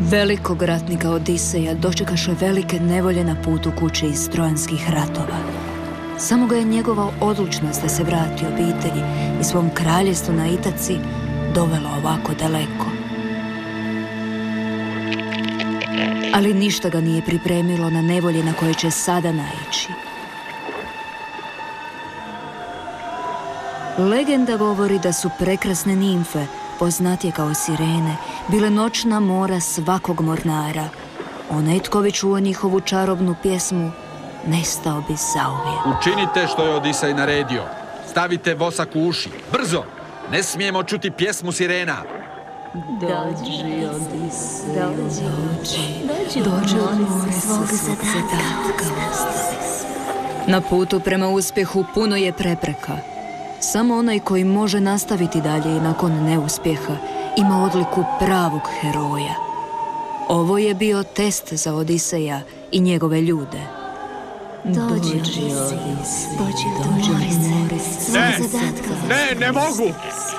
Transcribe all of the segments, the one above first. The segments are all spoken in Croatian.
Velikog ratnika Odiseja dočekaše velike nevolje na putu kući iz trojanskih ratova. Samo ga je njegova odlučnost da se vrati obitelji i svom kraljestvu na Itaci dovela ovako daleko. Ali ništa ga nije pripremilo na nevolje na koje će sada naići. Legenda govori da su prekrasne nimfe, poznatije kao sirene, bile noćna mora svakog mornara. Onaj tko bi čuo njihovu čarobnu pjesmu, nestao bi zauvijek. Učinite što je Odisej naredio. Stavite vosak u uši. Brzo! Ne smijemo čuti pjesmu sirena. Dođi, Odisej, dođi od more svog zadatka. Na putu prema uspjehu puno je prepreka. Samo onaj koji može nastaviti dalje i nakon neuspjeha ima odliku pravog heroja. Ovo je bio test za Odiseja i njegove ljude. Dođi, Odisej, dođi od more svog zadatka. Ne mogu!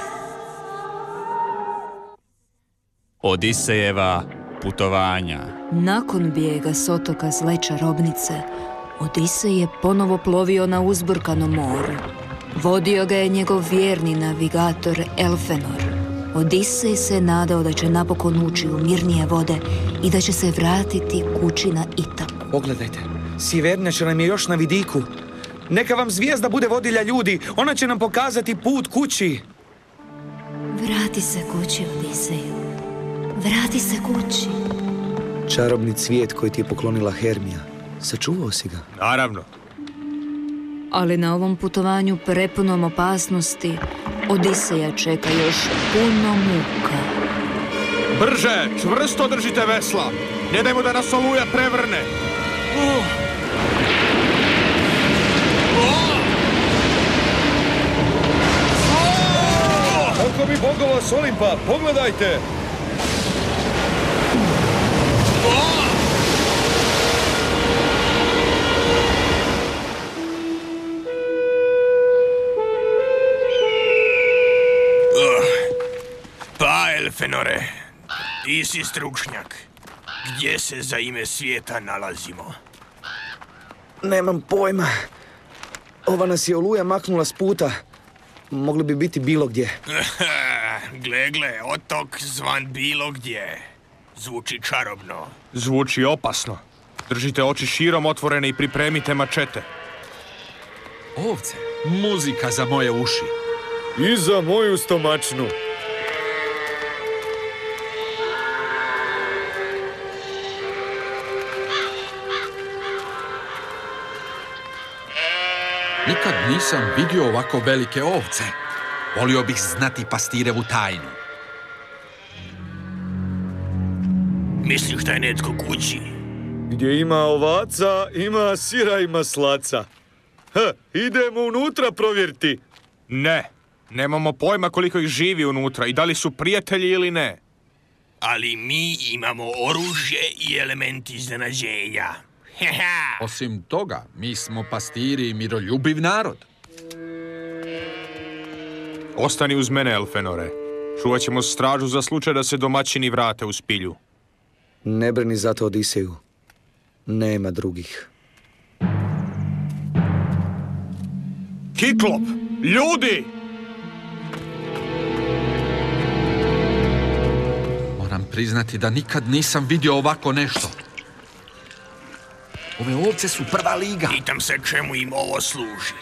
Odisejeva putovanja. Nakon bijega s otoka zle čarobnice, Odisej je ponovo plovio na uzburkanom moru. Vodio ga je njegov vjerni navigator Elfenor. Odisej se nadao da će napokon ući u mirnije vode i da će se vratiti kući na Itaku. Pogledajte, Sivernjača nam je još na vidiku. Neka vam zvijezda bude vodilja ljudi, ona će nam pokazati put kući. Vrati se kući, Odiseju. Vrati se kući. Čarobni cvijet koji ti je poklonila Hermija, sačuvao si ga? Naravno. Ali na ovom putovanju prepunom opasnosti Odiseja čeka još puno muka. Brže, čvrsto držite vesla. Ne dajmo da nas oluja prevrne. Oko mi bogova s Olimpa, pogledajte! Pa, Elfenore, ti si stručnjak. Gdje se za ime svijeta nalazimo? Nemam pojma. Ova nas je oluja maknula s puta. Mogli bi biti bilo gdje. Gle, otok zvan bilo gdje. Zvuči čarobno. Zvuči opasno. Držite oči širom otvorene i pripremite mačete. Ovce, muzika za moje uši. I za moju stomačnu. Nikad nisam vidio ovako velike ovce. Volio bih znati pastirevu tajnu. Misliš da je netko kući? Gdje ima ovaca, ima sira i maslaca. Idemo unutra provjeriti. Ne, nemamo pojma koliko ih živi unutra i da li su prijatelji ili ne. Ali mi imamo oružje i element iznenađenja. Osim toga, mi smo pastiri i miroljubiv narod. Ostani uz mene, Elfenore. Čuvat ćemo stražu za slučaj da se domaćini vrate u spilju. Ne brini za to, Odiseju. Nema drugih. Kiklop! Ljudi! Moram priznati da nikad nisam vidio ovako nešto. Ove ovce su prva liga. Pitam se čemu im ovo služi.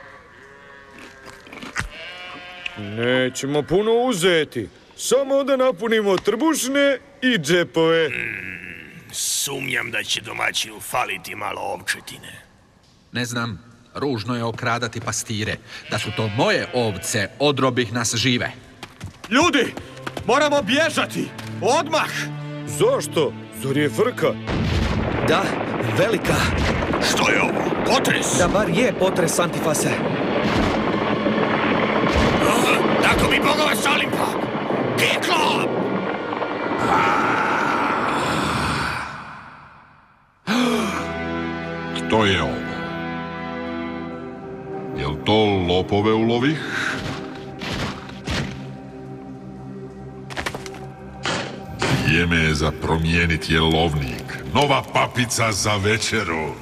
Nećemo puno uzeti. Samo da napunimo trbušne i džepove. Sumnjam da će domaćinu faliti malo ovčetine. Ne znam, ružno je okradati pastire. Da su to moje ovce, odro bih nas žive. Ljudi! Moramo bježati! Odmah! Zašto? Zar je frka? Da, velika. Što je ovo? Potres? Da bar je potres, Antifase. Tako mi bogova s Olimpa! Kiklop! Što je ovo? Jel to lopove ulovih? Vrijeme je za promijeniti jelovnik. Nova papica za večeru.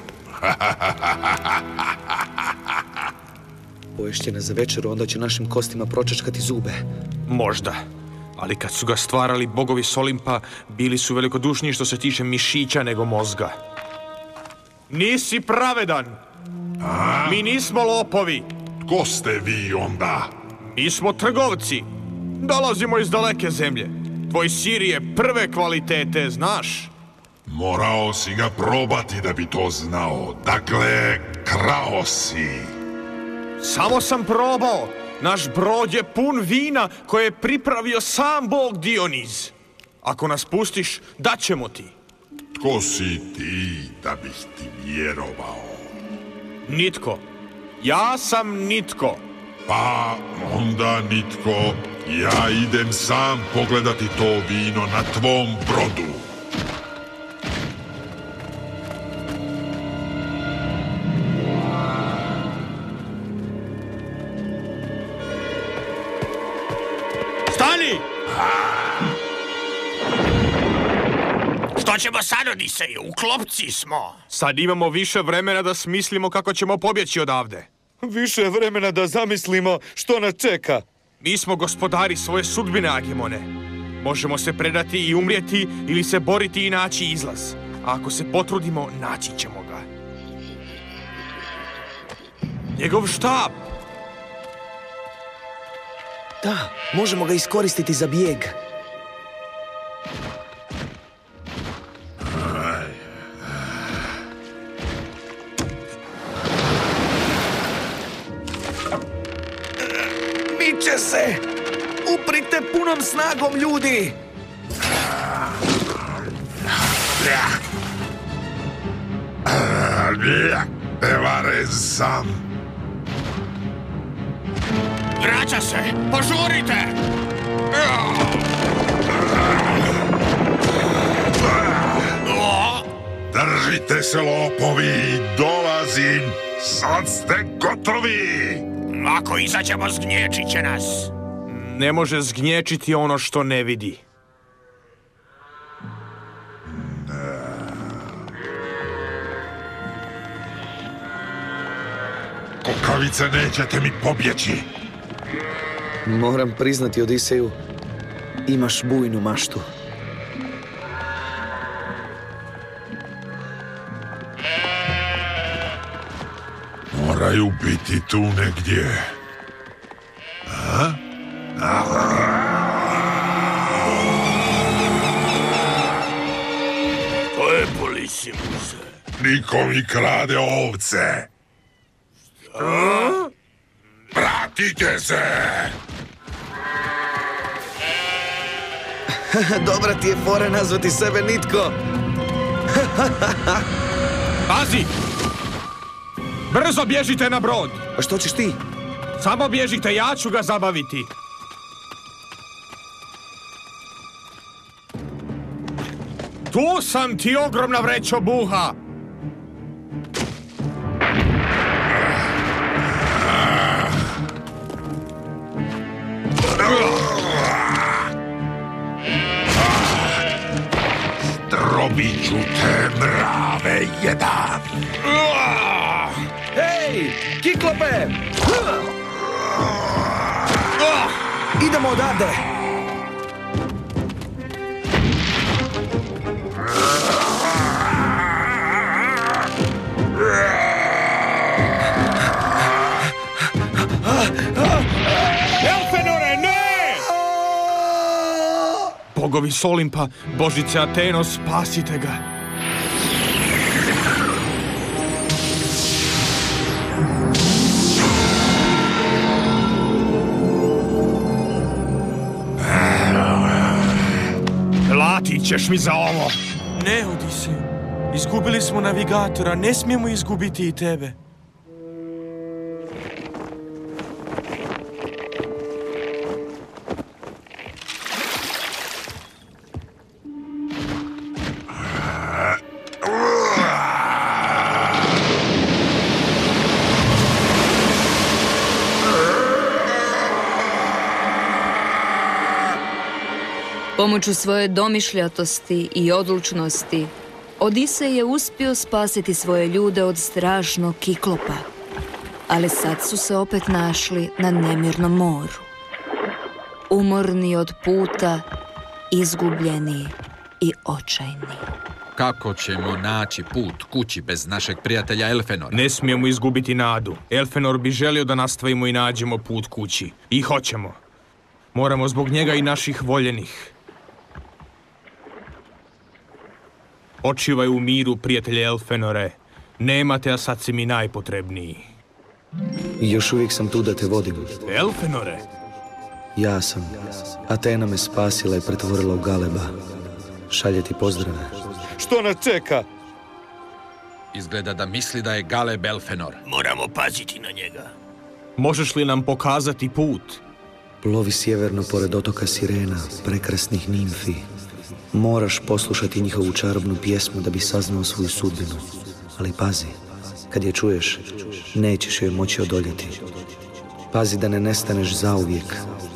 Poješće nas za večeru, onda će našim kostima pročačkati zube. Možda. Ali kad su ga stvarali bogovi s Olimpa, bili su velikodušniji što se tiče mišića nego mozga. Nisi pravedan! Mi nismo lopovi! Ko ste vi onda? Mi smo trgovci! Dolazimo iz daleke zemlje. Tvoj sir je prve kvalitete, znaš? Morao si ga probati da bi to znao. Dakle, krao si. Samo sam probao. Naš brod je pun vina koje je pripravio sam bog Dioniz. Ako nas pustiš, daćemo ti. Tko si ti da bih ti vjerovao? Nitko. Ja sam nitko. Pa onda nitko. Ja idem sam pogledati to vino na tvom brodu. Stani! Što ćemo sad, Odiseju? U klopci smo. Sad imamo više vremena da smislimo kako ćemo pobjeći odavde. Više vremena da zamislimo što nas čeka. Mi smo gospodari svoje sudbine, Agemone. Možemo se predati i umrijeti ili se boriti i naći izlaz. A ako se potrudimo, naći ćemo ga. Njegov štab! Da, možemo ga iskoristiti za bijeg. Miče se! Uprite punom snagom, ljudi! Prevaren sam. Vraća se! Požurite! Držite se, lopovi, dolazim. Sad ste gotovi. Ako izađemo, zgnječit će nas. Ne može zgnječiti ono što ne vidi. Kukavice, nećete mi pobjeći. Moram priznati, Odiseju, imaš bujnu maštu. Moraju biti tu negdje. To je Polisimuse. Niko mi krade ovce. Vratite se! Dobra ti je fora nazvati sebe nitko. Pazi! Brzo bježite na brod! A što ćeš ti? Samo bježite, ja ću ga zabaviti. Tu sam ti, ogromna vrećo buha! Drobit ću te, mrave jedan! Hej, Kiklope! Idemo odavde! Elfenore, ne! Bogovi s Olimpa, Božice Ateno, spasite ga! Platit ćeš mi za ovo! Ne, Odiseju. Izgubili smo navigatora, ne smijemo izgubiti i tebe. Pomoću svoje domišljatosti i odlučnosti, Odisej je uspio spasiti svoje ljude od strašnog Kiklopa, ali sad su se opet našli na nemirnom moru. Umorni od puta, izgubljeni i očajni. Kako ćemo naći put kući bez našeg prijatelja Elfenora? Ne smijemo izgubiti nadu. Elfenor bi želio da nastavimo i nađemo put kući. I hoćemo. Moramo zbog njega i naših voljenih. Počivaj u miru, prijatelje Elfenore. Nemate, a sad si mi najpotrebniji. Još uvijek sam tu da te vodim. Elfenore? Ja sam. Atena me spasila i pretvorila u Galeba. Šalje ti pozdrave. Što nas čeka? Izgleda da misli da je Galeb Elfenor. Moramo paziti na njega. Možeš li nam pokazati put? Plovi sjeverno pored otoka Sirena, prekrasnih nimfi. Moraš poslušati njihovu čarobnu pjesmu da bi saznao svoju sudbinu. Ali pazi, kad je čuješ, nećeš joj moći odoljeti. Pazi da ne nestaneš zauvijek.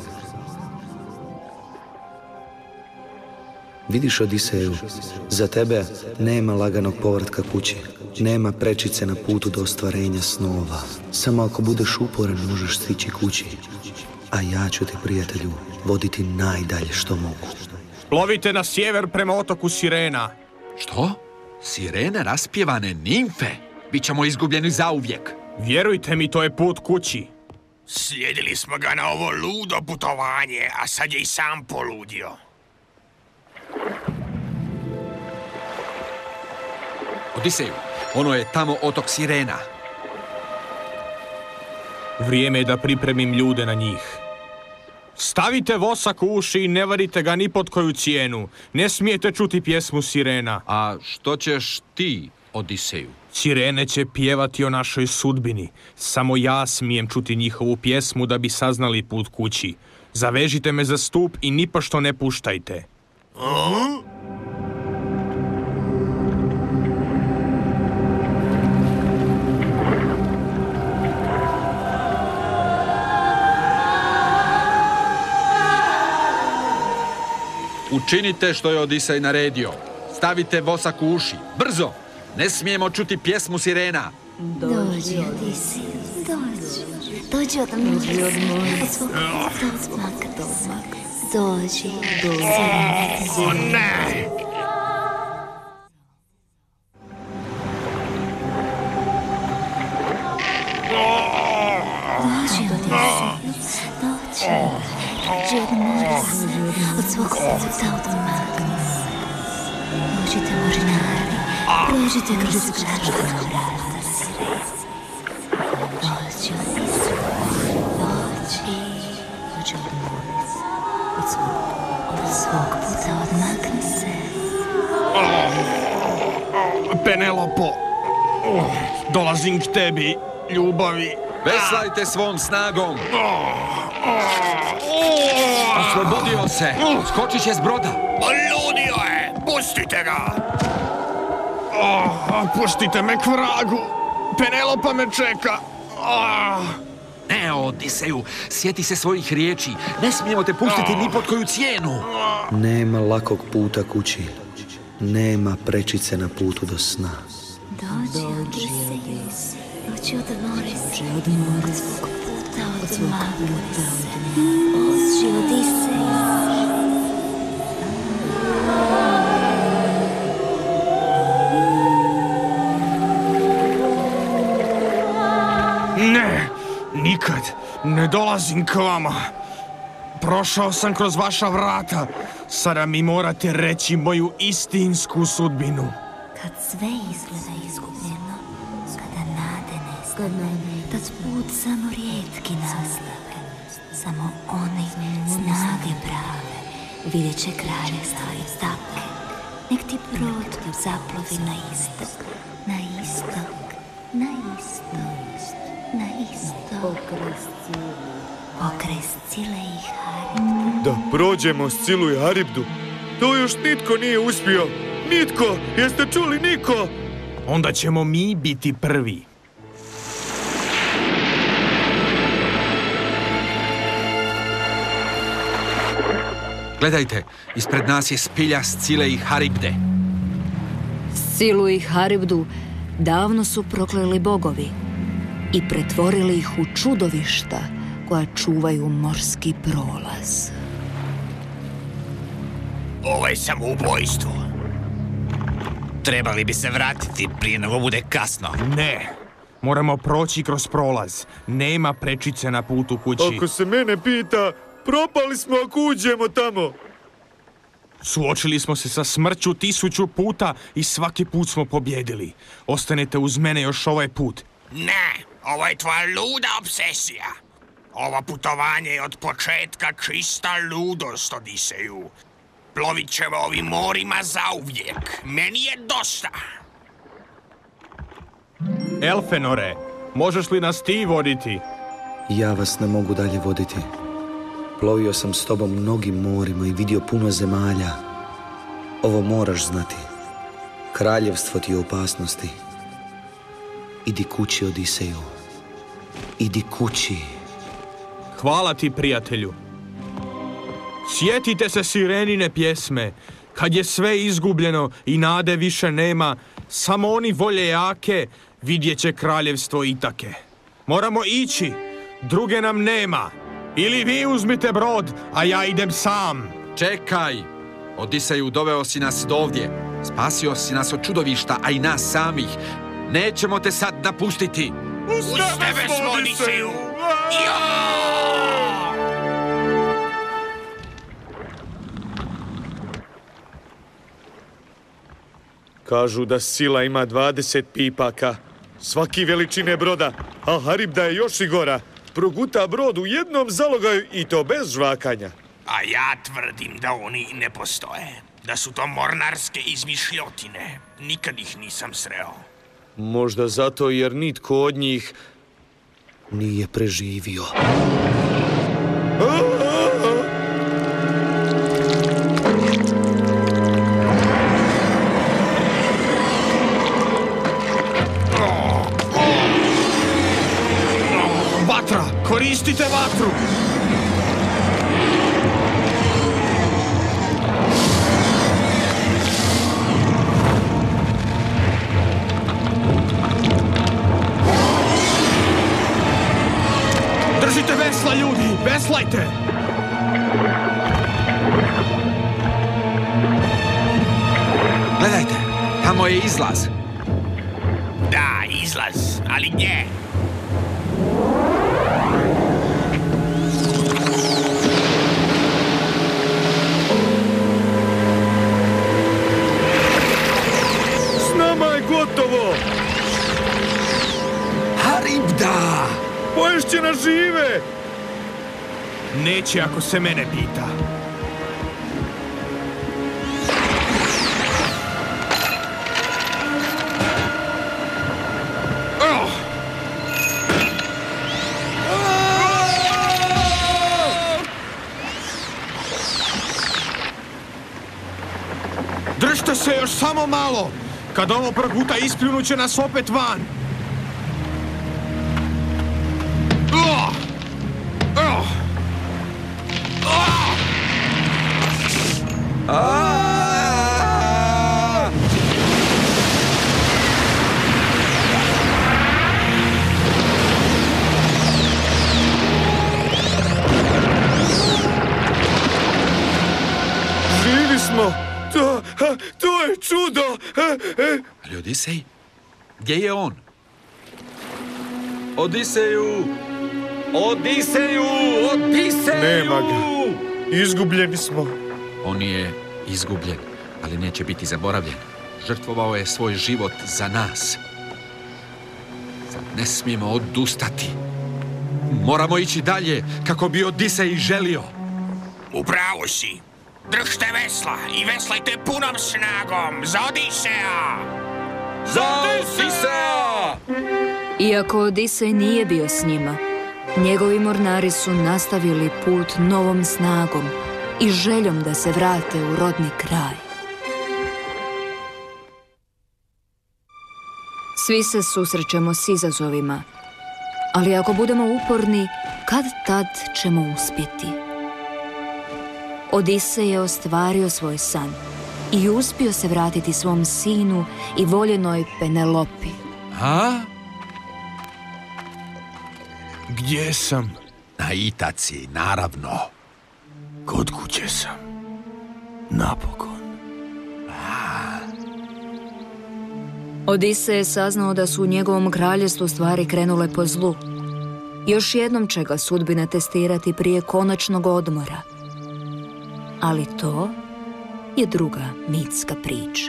Vidiš, Odiseju, za tebe nema laganog povratka kući. Nema prečice na putu do ostvarenja snova. Samo ako budeš uporan možeš stići kući. A ja ću te, prijatelju, voditi najdalje što mogu. Plovite na sjever prema otoku Sirena. Što? Sirene raspjevane nimfe? Bićemo izgubljeni zauvijek. Vjerujte mi, to je put kući. Slijedili smo ga na ovo ludo putovanje, a sad je i sam poludio. Odiseju, ono je tamo otok Sirena. Vrijeme je da pripremim ljude na njih. Stavite vosak u uši i ne varite ga ni pod koju cijenu. Ne smijete čuti pjesmu Sirena. A što ćeš ti, Odiseju? Sirene će pjevati o našoj sudbini. Samo ja smijem čuti njihovu pjesmu da bi saznali put kući. Zavežite me za stup i nipošto ne puštajte. Učinite što je Odisej naredio. Stavite vosak u uši. Brzo! Ne smijemo čuti pjesmu Sirena. Dođi, Odisej, dođi. Dođi od mora. Od svog smak. Dođi. O ne! Dođi, Odisej, dođi. Dođi od mora, od svog puta odmakni se. Dođite, morinari, prođite kroz vrata Sirena. Dođi, Odisej, dođi. Dođi od mora, od svog puta odmakni se. Penelopo, dolazim k tebi, ljubavi. Veslajte svom snagom. Oslobodio se. Skočit će s broda. Ludio je! Pustite ga! Pustite me k vragu. Penelopa me čeka. Ne, Odiseju, sjeti se svojih riječi. Ne smijemo te pustiti ni pod koju cijenu. Nema lakog puta kući. Nema prečice na putu do sna. Dođi, Odisej, dođi od mora, od svog puta odmakni se. Dođi, Odisej. Ne, nikad ne dolazim k vama. Prošao sam kroz vaša vrata. Sada mi morate reći moju istinsku sudbinu. Kad sve izgleda izgubljeno, kada nade nestane, tad put samo rijetki naslave. Samo oni snage prave vidjet će kraljevstva i stake. Nek ti brod zaplovi na istok, na istok, na istok, na istok. Pokraj Scile i Haribde. Da prođemo Scilu i Haribdu? To još nitko nije uspio. Nitko! Jeste čuli, niko? Onda ćemo mi biti prvi. Gledajte, ispred nas je spilja Scile i Haribde. Scilu i Haribdu davno su prokleli bogovi i pretvorili ih u čudovišta koja čuvaju morski prolaz. Ovo je samoubojstvo. Trebali bi se vratiti prije nego bude kasno. Ne, moramo proći kroz prolaz. Nema prečice na putu kući. Ako se mene pita, propali smo ako uđemo tamo. Suočili smo se sa smrću 1000 puta i svaki put smo pobjedili. Ostanete uz mene još ovaj put. Ne, ovo je tvoja luda obsesija. Ovo putovanje je od početka čista ludost, Odiseju. Plovit ćemo ovim morima zauvijek. Meni je dosta. Elfenore, možeš li nas ti voditi? Ja vas ne mogu dalje voditi. Plovio sam s tobom mnogim morima i vidio puno zemalja. Ovo moraš znati. Kraljevstvo ti je u opasnosti. Idi kući, Odiseju. Idi kući. Hvala ti, prijatelju. Sjetite se Sirenine pjesme. Kad je sve izgubljeno i nade više nema, samo oni volje jake vidjet će kraljevstvo Itake. Moramo ići, druge nam nema. Ili vi uzmite brod, a ja idem sam. Čekaj! Odiseju, doveo si nas dovdje. Spasio si nas od čudovišta, a i nas samih. Nećemo te sad napustiti. Uz tebe smo, Odiseju! Kažu da Scila ima 20 pipaka, svaki veličine broda, a Haribda je još i gora. Proguta brod u jednom zalogaju i to bez žvakanja. A ja tvrdim da oni ne postoje. Da su to mornarske izmišljotine. Nikad ih nisam sreo. Možda zato jer nitko od njih nije preživio. Vatra! Koristite vatru! Držite vesla, ljudi! Veslajte! Gledajte, tamo je izlaz. Da, izlaz, ali gdje? S nama je gotovo! Haribda! Poješće nas žive! Neće ako se mene pita. Držite se još samo malo! Kad ovo proguta, ispljunut će nas opet van! Živi smo! To je čudo! Ali Odisej? Gdje je on? Odiseju! Odiseju! Odiseju! Nema ga. Izgubljeni smo. On je izgubljen, ali neće biti zaboravljen. Žrtvovao je svoj život za nas. Sad ne smijemo odustati. Moramo ići dalje, kako bi Odisej želio. Upravo si. Držite vesla i veslajte punom snagom za Odiseja! Za Odiseja! Iako Odisej nije bio s njima, njegovi mornari su nastavili put novom snagom i željom da se vrate u rodni kraj. Svi se susrećemo s izazovima, ali ako budemo uporni, kad tad ćemo uspjeti. Odisej je ostvario svoj san i uspio se vratiti svom sinu i voljenoj Penelopi. A? Gdje sam? Na Itaci, naravno. Kod kuće sam. Napokon. Odisej je saznao da su u njegovom kraljestvu stvari krenule po zlu. Još jednom će ga sudbina testirati prije konačnog odmora. Ali to je druga mitska priča.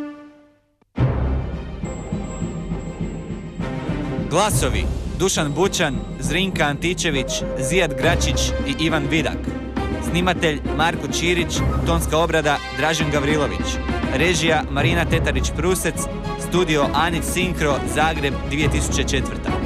Glasovi: Dušan Bučan, Zrinka Antičević, Zijad Gračić i Ivan Vidak. Snimatelj Marko Čirić, tonska obrada Dražen Gavrilović. Režija Marina Tetarić-Prusec, studio Anić Sinkro, Zagreb 2004.